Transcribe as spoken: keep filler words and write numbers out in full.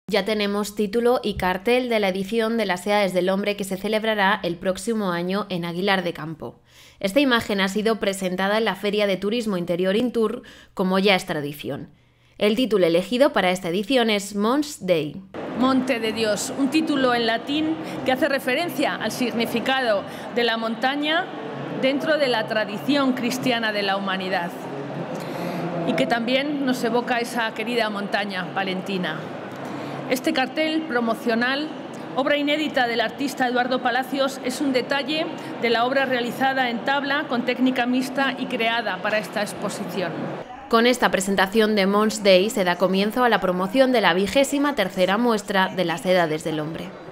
Ya tenemos título y cartel de la edición de las Edades del Hombre que se celebrará el próximo año en Aguilar de Campo. Esta imagen ha sido presentada en la Feria de Turismo Interior Intur, como ya es tradición. El título elegido para esta edición es Mons Dei. Monte de Dios, un título en latín que hace referencia al significado de la montaña dentro de la tradición cristiana de la humanidad y que también nos evoca esa querida montaña palentina. Este cartel promocional, obra inédita del artista Eduardo Palacios, es un detalle de la obra realizada en tabla con técnica mixta y creada para esta exposición. Con esta presentación de Mons Dei se da comienzo a la promoción de la vigésima tercera muestra de las Edades del Hombre.